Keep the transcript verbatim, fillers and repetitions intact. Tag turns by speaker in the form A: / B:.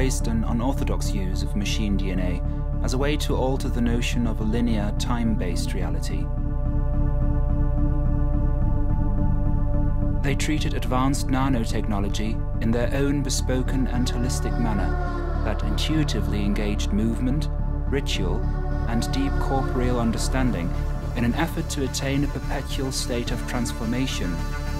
A: embraced an unorthodox use of machine D N A as a way to alter the notion of a linear, time-based reality. They treated advanced nanotechnology in their own bespoken and holistic manner that intuitively engaged movement, ritual, and deep corporeal understanding in an effort to attain a perpetual state of transformation